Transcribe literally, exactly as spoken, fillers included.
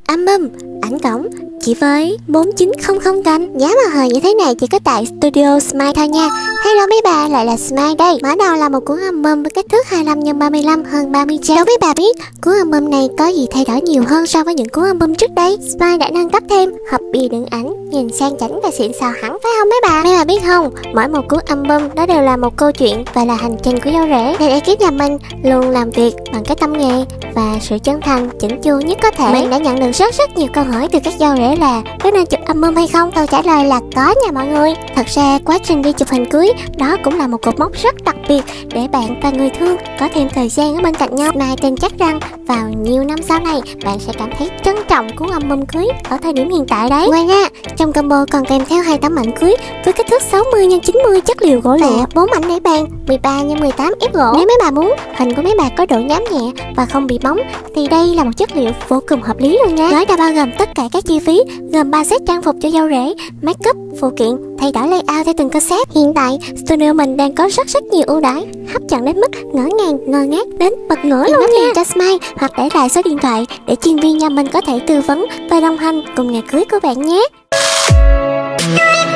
Album, ảnh cổng chỉ với bốn chín không không canh. Giá mà hời như thế này chỉ có tại Studio Smile thôi nha. Hello mấy bà, lại là Smile đây. Mở đầu là một cuốn album với kích thước hai mươi lăm nhân ba mươi lăm, hơn ba mươi trang. Đâu mấy bà biết cuốn album này có gì thay đổi nhiều hơn so với những cuốn album trước đây. Smile đã nâng cấp thêm hộp bìa đựng ảnh, nhìn sang chảnh và xịn sò hẳn, phải không mấy bà? Mấy bà biết không, mỗi một cuốn album đó đều là một câu chuyện và là hành trình của dâu rể. Nên ekip nhà mình luôn làm việc bằng cái tâm nghề và sự chân thành, chỉnh chu nhất có thể. Mình đã nhận được rất rất nhiều câu hỏi từ các dâu rể là có nên chụp album hay không. Câu trả lời là có nha mọi người. Thật ra quá trình đi chụp hình cưới đó cũng là một cột mốc rất đặc biệt để bạn và người thương có thêm thời gian ở bên cạnh nhau. Mai tin chắc rằng vào nhiều năm sau này bạn sẽ cảm thấy trân trọng cuốn album cưới ở thời điểm hiện tại đấy. Ngoài ra trong combo còn kèm theo hai tấm ảnh cưới với kích thước sáu mươi nhân chín mươi chất liệu gỗ lẹ, bốn ảnh để bàn mười ba nhân mười tám ép gỗ. Nếu mấy bà muốn hình của mấy bà có độ nhám nhẹ và không bị bóng thì đây là một chất liệu vô cùng hợp lý luôn nha. Gói đã bao gồm tất cả các chi phí gồm ba set trang phục cho dâu rể, make up, phụ kiện, thay đổi layout theo từng concept. Hiện tại studio mình đang có rất rất nhiều ưu đãi hấp dẫn đến mức ngỡ ngàng ngơ ngác đến bật ngửa luôn nha. Cho Smile hoặc để lại số điện thoại để chuyên viên nhà mình có thể tư vấn và đồng hành cùng ngày cưới của bạn nhé.